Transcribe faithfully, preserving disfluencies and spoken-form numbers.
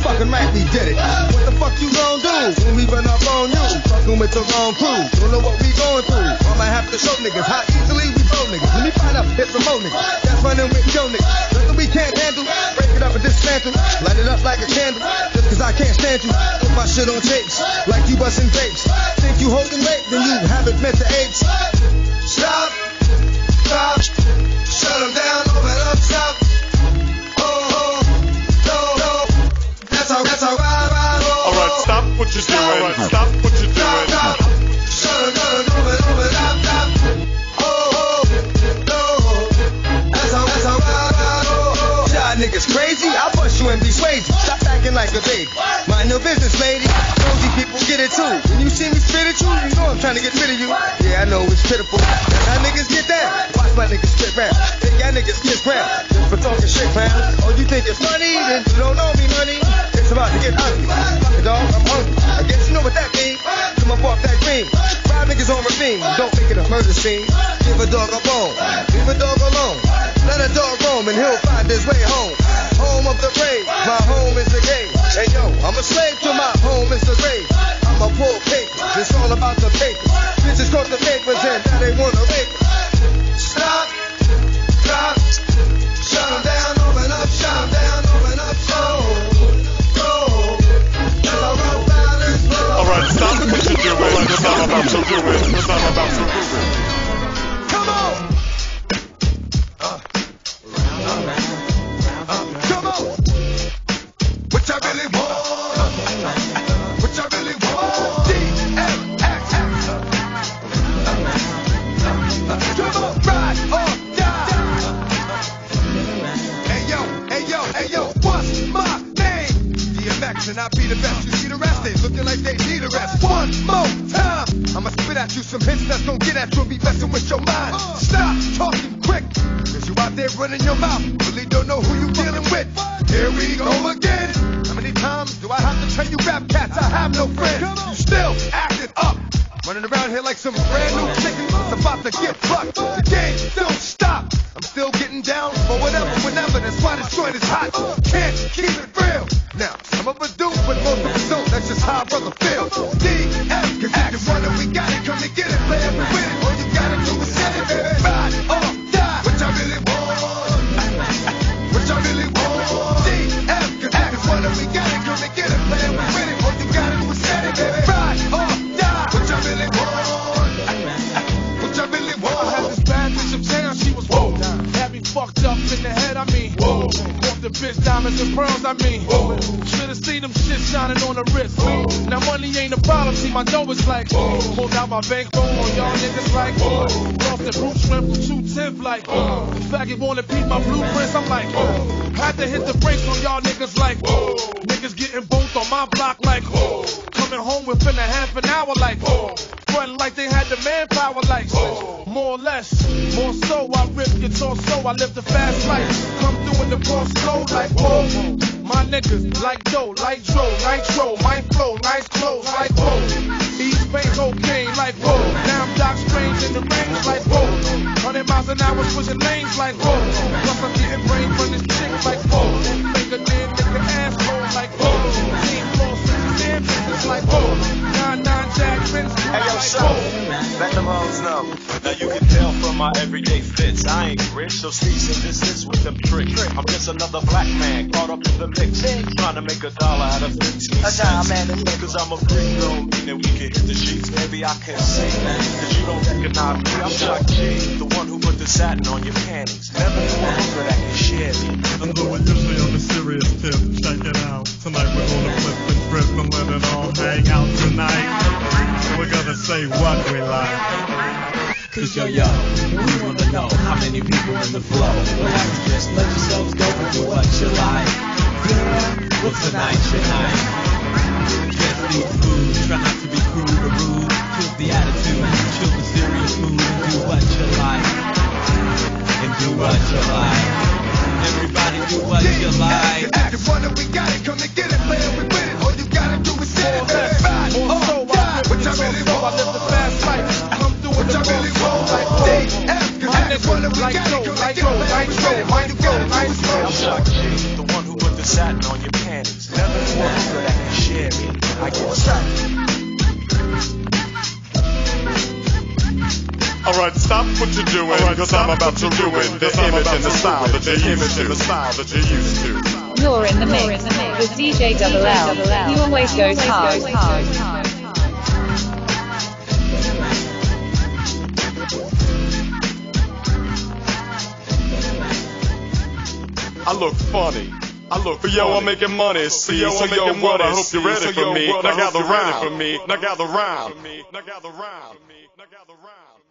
fucking right, we did it. What the fuck you gon' do when we run up on you? Fucking with the wrong crew. Don't know what we going through. I might have to show niggas how easily we throw niggas. Let me find out, hit remote niggas. That's running with yo niggas. Nothing we can't handle. Break it up and dismantle. Light it up like a candle. Just cause I can't stand you. Put my shit on tapes. Like you busting grapes. Think you holding weight, then you haven't met the apes. Stop. Stop. Shut them down. Open up shop. Oh, oh. No, no. That's how, that's how I ride. Oh, alright, stop what you're doing. Right. Stop what you're doing. Stop, stop. Shut them down. Open, open up, stop. Oh, oh. No. That's how, that's how I ride. Oh, oh. Y'all niggas crazy? I'll bust you and be swayzy. Stop acting like a baby. Mind your business, lady. Nosy people get it too. When you see me spit at you, you know I'm trying to get rid of you. Yeah, I know it's pitiful. That's how niggas get down. Watch my niggas spit round. Think y'all niggas kiss ground. Just for talking shit, man. Oh, you think it's funny? Then you don't know me, money. It's about to get ugly. Fuck it, dog, I'm hungry. I guess you know what that means. Come up off that green. Five niggas on ravine. Don't make it a murder scene. Give a dog a bone. Leave a dog alone. Let a dog roam and he'll find his way home. Home of the brave. My home is the game. Hey yo, I'm a slave to my home is the grave. I'm a poor paper. It's all about the paper. Bitches caught the papers and now they wanna rape us. Stop. Stop. Shut them down. Open up. Shut them down. Open up. Go. Go. That's how I balance. Alright, stop what you're doing. That's how I'm about to do it. That's how I'm about to do it. Come on. Uh. Come on. What I really want. What I really want. D M X. Come on, ride or die. Hey yo, hey yo, hey yo, what's my name? D M X, and I be the best. You see the rest, they looking like they need a rest. One more time, I'ma spit at you some hits that's gonna get at you and be messing with your mind. Stop talking quick. You out there running your mouth, really don't know who you dealing with. Here we go again. How many times do I have to tell you rap cats I have no friends? You still acting up, running around here like some brand new chicken that's about to get fucked. The game don't stop. I'm still getting down for whatever, whenever. That's why this joint is hot. Can't keep it real. Now, some of us do, but most of us don't. That's just how a brother feels. D M X, one we got it, come and get it, play every win it. All you gotta do is set it, baby. Ride or die. What I really want. What I really want. D M X, one we got it, come and get it, play every win it. All you gotta do is set it, baby. Ride or die. What I really want. What I really want. I had this bad bitch uptown, she was whoa. Had me fucked up in the head, I mean. Whoa. Bought the bitch diamonds and pearls, I mean. Whoa. Should've seen them shit shining on the wrist. Whoa. Now money ain't a problem, see my dough is like. Whoa. Pulled out my bankroll on y'all niggas like. Whoa. Lost the brute shrimp for two tenth like. Whoa. Faggot wanna peep my blueprints, I'm like. Whoa. Had to hit the brakes on y'all niggas like. Whoa. Niggas getting both on my block like. Whoa. Coming home within a half an hour like. Whoa. Frontin' like they had the manpower like. Whoa. More or less, more so I rip your torso, I live the fast life. Come through in the cross slow like whoa. My niggas like dough, like dro, nitro, my flow, nice clothes like whoa. East Bay cocaine like whoa. Now I'm Doc Strange in the range like whoa. Hundred miles an hour switching lanes like whoa. Plus I'm getting brain from this chick like whoa. Finger then nigga asshole like whoa. Team floor switching damn business like whoa. Nine nine Jack Prince hey yo, like so, whoa. let them hoes know. Now you can tell from my everyday fits, I ain't rich, so cease and desist with them tricks. I'm just another black man caught up in the mix, trying to make a dollar out of fifteen cents. Cause I'm a freak though, meaning we can hit the sheets. Maybe I can sing, cause you don't recognize me. I'm Chuck G, the one who put the satin on your panties. Never knew a hooker that can share me. I'm doing usually on the serious tip, check it out. Tonight we're gonna flip and trip and let it all hang out tonight. We're gonna say what we like. Cause yo yo, we wanna know how many people in the flow. Relax, just let yourselves go and do what you like. Yeah, well tonight's your night. Get free food, try not to be crude or rude. Kill the attitude, chill the serious mood, and do what you like. And do what you like. Everybody do what you like. Act the one that we got it, come and get it, play it, we win it. All you gotta do is set it, baby. Ride or die. What I really want. I live the fast life. Come through with the really flow like D M X, one that we like got so, it, come like and get so, it, like play so, it, like we so, win it. like so. I'm Chuck G, the one who put the satin on your panties. Never woman so that can share me. I get What's that? Alright, stop what you're doing, because I'm about to ruin the image and the style that you're used to. The style that you're used to. You're in the mix with D J Double L. He always goes hard. I look funny. I look, but yo, I'm making money. See, yo, so yo, what? I hope you're ready for me. Now gather round for me. Now gather round. Now gather round. Now gather round.